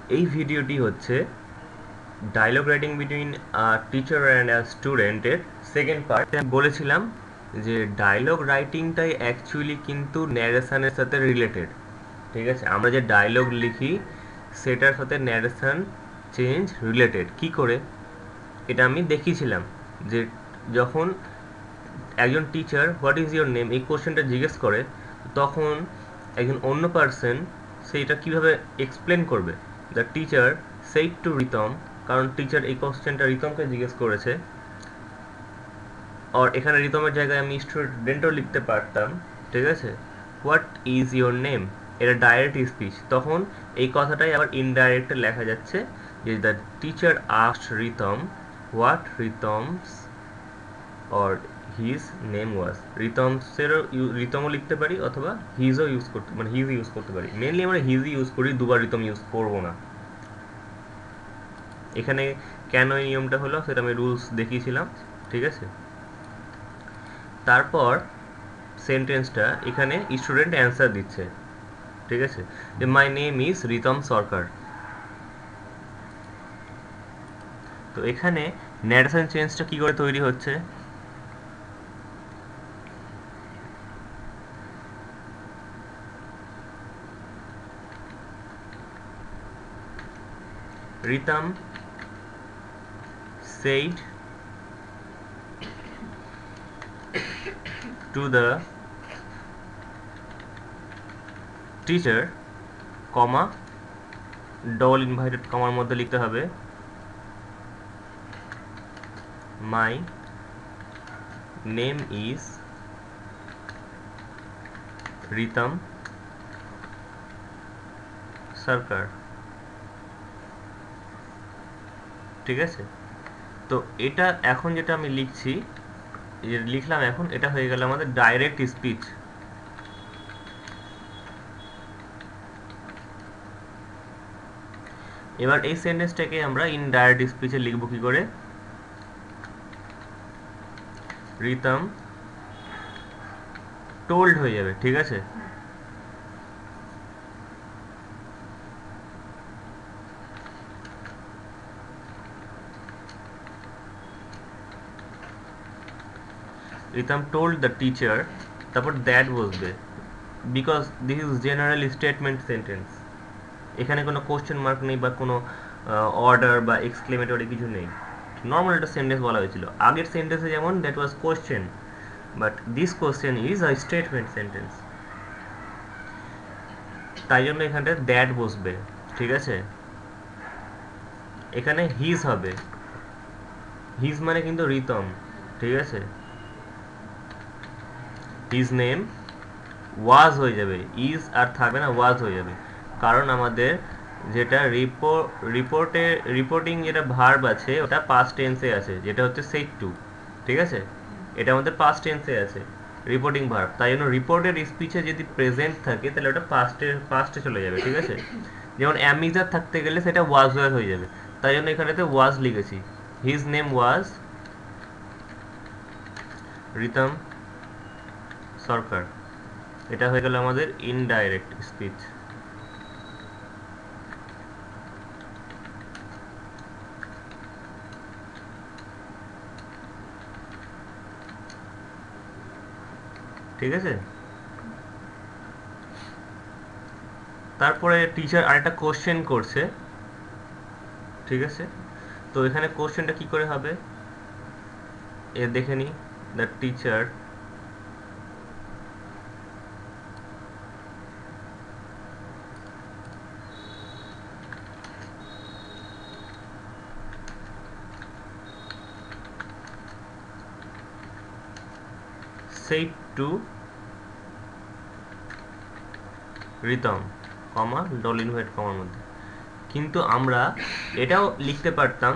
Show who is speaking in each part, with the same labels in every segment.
Speaker 1: এই ভিডিওটি হচ্ছে dialogue writing between teacher and স্টুডেন্টের সেকেন্ড পার্ট। আমি বলেছিলাম যে ডায়লগ রাইটিংটাই অ্যাকচুয়ালি কিন্তু ন্যারেশনের সাথে রিলেটেড। ঠিক আছে, আমরা যে ডায়লগ লিখি সেটার সাথে ন্যারেশন চেঞ্জ রিলেটেড। কি করে এটা আমি দেখিয়েছিলাম যে যখন একজন teacher what is your name এই কোশ্চেনটা জিজ্ঞেস করে, তখন একজন অন্য পার্সন সেইটা কিভাবে এক্সপ্লেন করবে। The teacher said to Ritam, কারণ টিচার এই কোশ্চেনটা রিতমকে জিজ্ঞেস করেছে। আর এখানে রিতমের জায়গায় আমি স্টুডেন্টও লিখতে পারতাম। ঠিক আছে, হোয়াট ইজ ইয়োর নেম, এটা ডাইরেক্ট স্পিচ। তখন এই কথাটাই আবার ইনডাইরেক্টে লেখা যাচ্ছে যে the teacher asked Ritam what Ritam's or his name was. রিতমও লিখতে পারি অথবা হিজও ইউজ করতে, মানে হিজ ইউজ করতে পারি। মেনলি আমরা হিজ ইউজ করি, দুবার রিতম ইউজ করবো না। এখানে কেন এই নিয়মটা হলো সেটা আমি রুলস দেখিয়েছিলাম। ঠিক আছে, তারপর সেন্টেন্সটা এখানে স্টুডেন্ট অ্যান্সার দিচ্ছে। ঠিক আছে, যে my name is Ritam Sarkar. তো এখানে ন্যারেশন চেঞ্জটা কি করে তৈরি হচ্ছে, Ritam said to the teacher, comma double inverted কমার মধ্যে লিখতে হবে my name is Ritam Sarkar. ঠিক আছে, তো এটা এখন যেটা আমি লিখছি, লিখলাম এখন, এটা হয়ে গেল আমাদের ডাইরেক্ট স্পিচ। এবার এই সেন্টেন্সটাকে আমরা ইনডাইরেক্ট স্পিচে লিখব কি করে, রিতম টোল্ড হয়ে যাবে। ঠিক আছে, রিতম টোল্ড দ্য টিচার, তারপর দ্যাট বসবে, because this is general statement sentence. এখানে কোনো কোশ্চেন মার্ক নেই বা কোনো অর্ডার বা এক্সক্লেমেটরি কিছু নেই, নর্মাল একটা সেন্টেন্স বলা হয়েছিল। আগের সেন্টেন্সে যেমন that was question, but this question is a statement sentence, তাই জন্য এখানে দ্যাট বসবে। ঠিক আছে, এখানে হিজ হবে, হিজ মানে কিন্তু রিতম। ঠিক আছে, হিজ নেম ওয়াজ হয়ে যাবে, ইজ আর থাকবে না, ওয়াজ হয়ে যাবে। কারণ আমাদের যেটা রিপোর্টিং যেটা ভার্ব আছে ওটা পাস্ট টেন্সে আছে, যেটা হচ্ছে সেট টু। ঠিক আছে, এটা আমাদের পাস্ট টেন্সে আছে রিপোর্টিং ভার্ব, তাই জন্য রিপোর্টের স্পিচে যদি প্রেজেন্ট থাকে তাহলে ওটা পাস্টে চলে যাবে। ঠিক আছে, যেমন অ্যামিজার থাকতে গেলে সেটা ওয়াজ ওয়ার হয়ে যাবে, তাই জন্য এখানেতে ওয়াজ লিখেছি। His name was Ritam Sarkar. এটা হয়ে গেল আমাদের ইনডাইরেক্ট স্পিচ। ঠিক আছে, তারপরে টিচার আরেকটা কোশ্চেন করছে। ঠিক আছে, তো এখানে কোশ্চেনটা কি করে হবে এ দেখে নি। The teacher said to Ritam, comma double invert কমার মধ্যে। কিন্তু আমরা এটাও লিখতে পারতাম,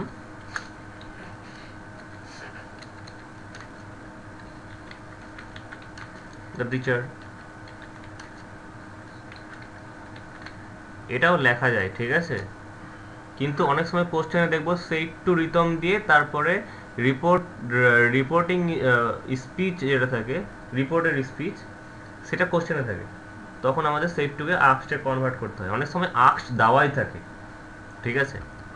Speaker 1: দ্য টিচার, এটাও লেখা যায়। ঠিক আছে, কিন্তু অনেক সময় কোশ্চেনে দেখবো সেইড টু রিতম দিয়ে তারপরে রিপোর্টিং স্পিচ যেটা থাকে, রিপোর্টের স্পিচ, সেটা কোশ্চেনে থাকে। তখন আমাদের সেইড টুকে আক্সটে কনভার্ট করতে হয়। অনেক সময় আক্স দেওয়াই থাকে, ঠিক আছে,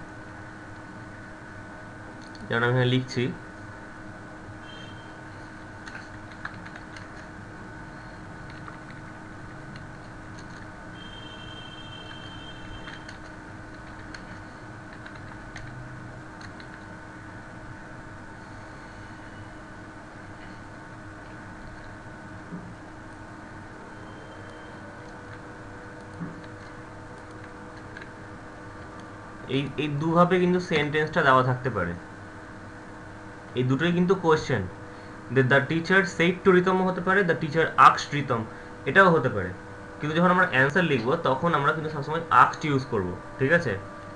Speaker 1: যেমন আমি এখানে লিখছি এই দুভাবে কিন্তু সেন্টেন্সটা দেওয়া থাকতে পারে, এই দুটোই কিন্তু question. The teacher said to Ritam হতে পারে, দ্য টিচার আক্সড রিতম, এটাও হতে পারে। কিন্তু যখন আমরা অ্যান্সার লিখবো তখন আমরা কিন্তু সবসময় আক্সড ইউজ করব, ঠিক আছে।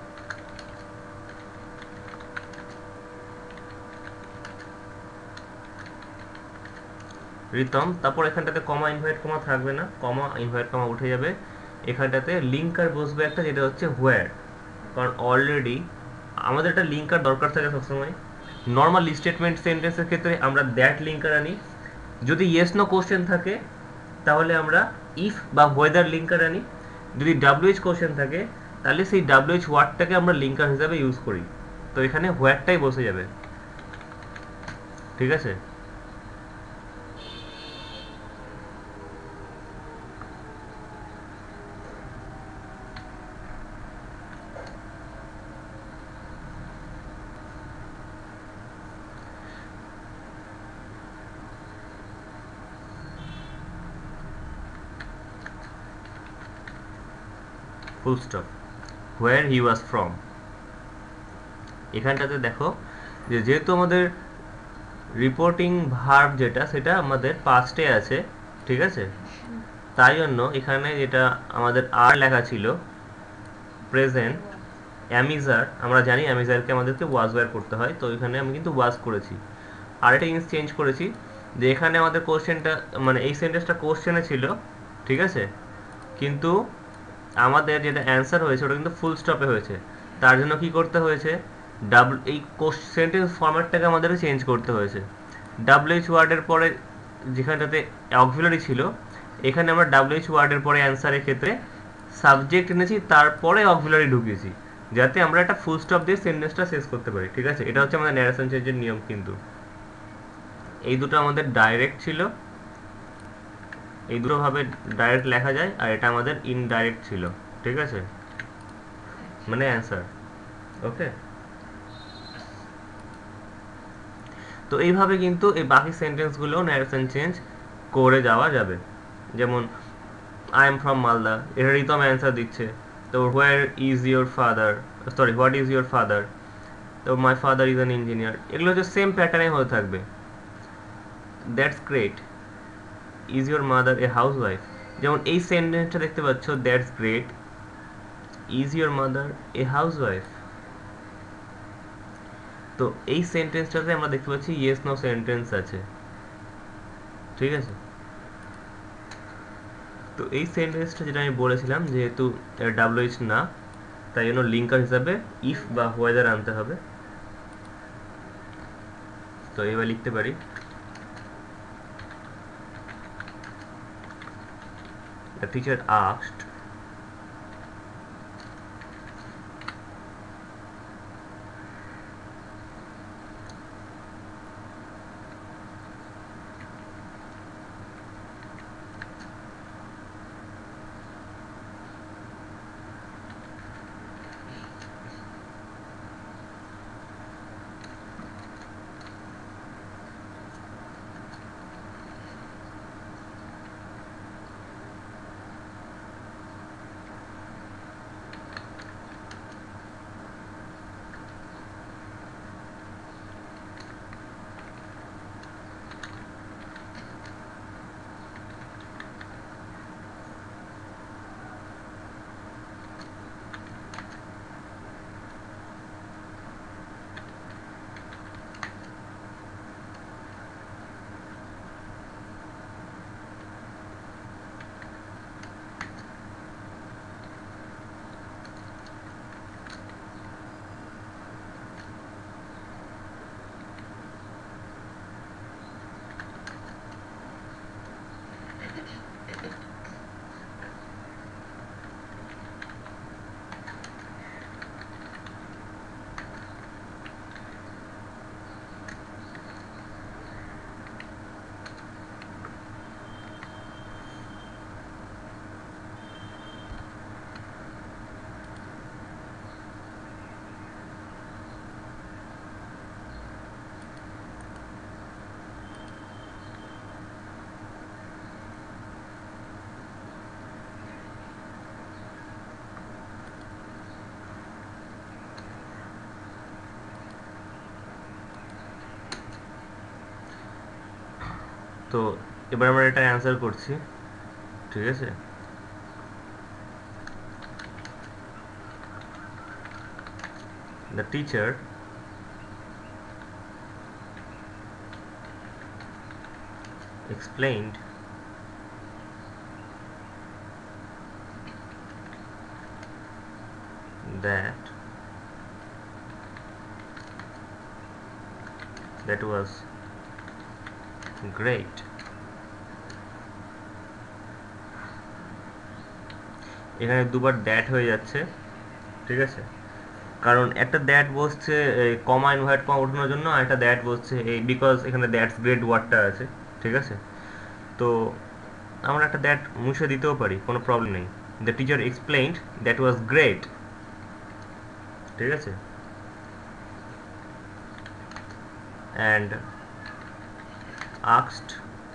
Speaker 1: রিতম, তারপর এখানটাতে কমা ইনভার্ট কমা থাকবে না, কমা ইনভার্ট কমা উঠে যাবে। এখানটাতে লিঙ্কার বসবে একটা, যেটা হচ্ছে হোয়ার। কারণ অলরেডি আমাদের একটা লিঙ্কার দরকার থাকে সবসময়। নর্মাল স্টেটমেন্ট সেন্টেন্সের ক্ষেত্রে আমরা দ্যাট লিঙ্কার আনি। যদি ইয়েস নো কোশ্চেন থাকে তাহলে আমরা ইফ বা ওয়েদার লিঙ্কার আনি। যদি ডাব্লিউএইচ কোশ্চেন থাকে তাহলে সেই ডাব্লিউএইচ ওয়ার্ডটাকে আমরা লিঙ্কার হিসাবে ইউজ করি। তো এখানে হোয়ারটাই বসে যাবে, ঠিক আছে। Full stop, where he was from. এখানটাতে দেখো যে যেহেতু আমাদের রিপোর্টিং ভার্ব যেটা সেটা আমাদের পাস্টে আছে, ঠিক আছে। তাই জন্য এখানে যেটা আমাদের আর লেখা ছিল প্রেজেন্ট অ্যামিজার, আমরা জানি অ্যামিজারকে আমাদেরকে ওয়াজ ওয়্যার করতে হয়, তো এখানে আমি কিন্তু ওয়াজ করেছি। আর একটা জিনিস চেঞ্জ করেছি যে এখানে আমাদের কোশ্চেনটা মানে এই সেন্টেন্সটা কোশ্চেনে ছিল, ঠিক আছে, কিন্তু আমাদের যেটা অ্যান্সার হয়েছে ওটা কিন্তু ফুল স্টপে হয়েছে। তার জন্য কি করতে হয়েছে, এই সেন্টেন্স ফরম্যাটটাকে আমাদের চেঞ্জ করতে হয়েছে। ডাব্লিউএইচ ওয়ার্ডের পরে যেখানটাতে অক্সিলারি ছিল, এখানে আমরা ডাব্লিউএইচ ওয়ার্ডের পরে অ্যান্সারের ক্ষেত্রে সাবজেক্ট এনেছি, তারপরে অক্সিলারি ঢুকিয়েছি, যাতে আমরা একটা ফুল স্টপ দিয়ে সেন্টেন্সটা শেষ করতে পারি, ঠিক আছে। এটা হচ্ছে আমাদের ন্যারেশন চেঞ্জের নিয়ম। কিন্তু এই দুটো আমাদের ডাইরেক্ট ছিল, এই দুটো ভাবে ডাইরেক্ট লেখা যায়, আর এটা আমাদের ইনডাইরেক্ট ছিল, ঠিক আছে, মানে অ্যান্সার। ওকে, তো এইভাবে কিন্তু এই বাকি সেন্টেন্সগুলো ন্যারেশন চেঞ্জ করে যাওয়া যাবে। যেমন আই এম ফ্রম মালদা, এটা রিতম অ্যান্সার দিচ্ছে। তো where is your father, sorry what is your father, তো my father is an engineer. এগুলো হচ্ছে সেম প্যাটার্নে হয়ে থাকবে। That's great, is your mother a housewife. যেমন এই সেন্টেন্সটা দেখতে পাচ্ছ, that's great, is your mother a housewife. তো এই সেন্টেন্সটাতে আমরা দেখতে পাচ্ছি ইয়েস নো সেন্টেন্স আছে, ঠিক আছে। তো এই সেন্টেন্সটা যেটা আমি বলেছিলাম, যেহেতু ডাব্লিউএইচ না, তাই জন্য লিঙ্কার হিসাবে ইফ বা ওয়েদার আনতে হবে। তো এবার লিখতে পারি the teacher asked তো এবার আমরা এটা অ্যান্সার করছি, ঠিক আছে। The teacher explained that was great. এখানে দুবার দ্যাট হয়ে যাচ্ছে, ঠিক আছে, কারণ একটা দ্যাট বসছে কমা ইনভার্ট কমা ওঠানোর জন্য, আর একটা দ্যাট বসছে এই বিকজ এখানে দ্যাটস গ্রেট ওয়ার্ডটা আছে, ঠিক আছে। তো আমরা একটা দ্যাট মুছে দিতেও পারি, কোনো প্রবলেম নেই। The teacher explained that was great, ঠিক আছে। অ্যান্ড আস্কড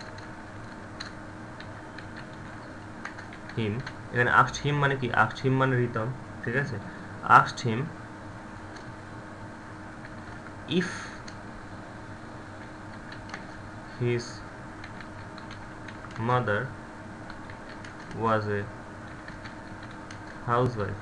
Speaker 1: হিম, এখানে আস্কড হিম মানে কি, আস্কড হিম মানে রিতম, ঠিক আছে। Asked him if his mother was a housewife,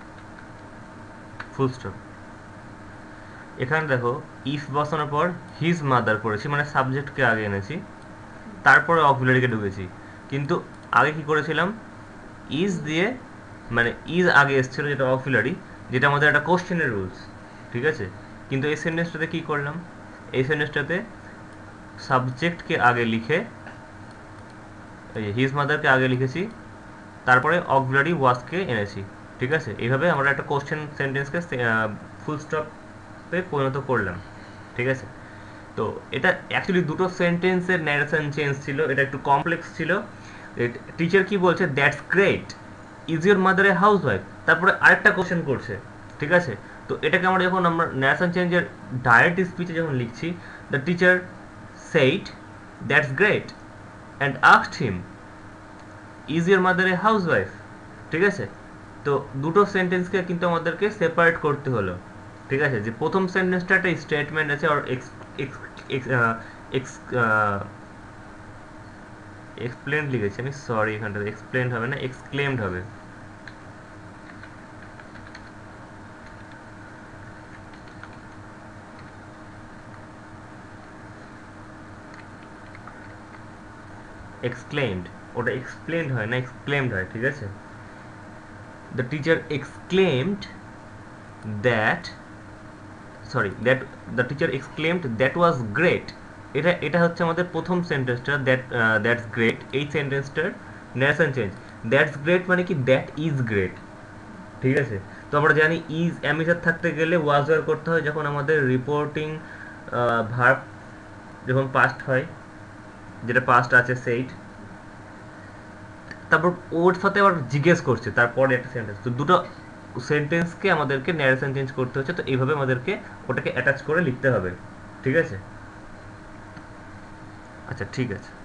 Speaker 1: full stop। এখানে দেখো ইফ বসানোর পর হিজ মাদার করেছি, মানে সাবজেক্টকে আগে এনেছি, তারপরে অক্সিলারিকে ঢুকেছি। কিন্তু আগে কি করেছিলাম, ইজ দিয়ে, মানে ইজ আগে এসেছিল যেটা অক্সিলারি, যেটা আমাদের একটা কোশ্চেনের রুলস, ঠিক আছে। কিন্তু এই সেন্টেন্সটাতে কি করলাম, এই সেন্টেন্সটাতে সাবজেক্টকে আগে লিখে হিজ মাদারকে আগে লিখেছি, তারপরে অক্সিলারি ওয়াজকে এনেছি, ঠিক আছে। এইভাবে আমরা একটা কোশ্চেন সেন্টেন্সকে ফুল স্টপে পরিণত করলাম, ঠিক আছে। তো এটা অ্যাকচুয়ালি দুটো সেন্টেন্সের ন্যারেশন চেঞ্জ ছিল, এটা একটু কমপ্লেক্স ছিল। টিচার কি বলছে, that's great, is your mother a housewife, তারপরে আরেকটা কোশ্চেন করছে, ঠিক আছে। তো এটাকে আমরা যখন আমরা ন্যারেশন চেঞ্জের ডাইরেক্ট স্পিচে যখন লিখছি, the teacher said that's great and asked him is your mother a housewife, ঠিক আছে। তো দুটো সেন্টেন্সকে কিন্তু আমাদেরকে সেপারেট করতে হলো, ঠিক আছে। যে প্রথম সেন্টেন্সটা একটা স্টেটমেন্ট আছে, আর এক্সপ্লেন্ড লিখেছি আমি, সরি, এখানটা এক্সপ্লেন্ড হবে না, এক্সক্লেমড হবে। এক্সক্লেমড, ওটা এক্সপ্লেন্ড হয় না, এক্সক্লেমড হয়, ঠিক আছে। The teacher exclaimed that, sorry, that the teacher exclaimed that was great. এটা হচ্ছে আমাদের প্রথম সেন্টেন্সটা, দ্যাটস গ্রেট, এই সেন্টেন্সটার ন্যারেশন চেঞ্জ। দ্যাটস গ্রেট মানে কি, দ্যাট ইজ গ্রেট, ঠিক আছে। তো আমরা জানি ইজ অ্যামিসার থাকতে গেলে ওয়াজ ওয়ার করতে হয়, যখন আমাদের রিপোর্টিং ভার্ব যখন পাস্ট হয়, যেটা পাস্ট আছে সেইট, তারপর ওর সাথে আবার জিজ্ঞেস করছে তারপরে একটা সেন্টেন্স। তো দুটো সেন্টেন্সকে আমাদেরকে ন্যারেশন চেঞ্জ করতে হচ্ছে, তো এইভাবে আমাদেরকে ওটাকে অ্যাটাচ করে লিখতে হবে, ঠিক আছে। আচ্ছা, ঠিক আছে।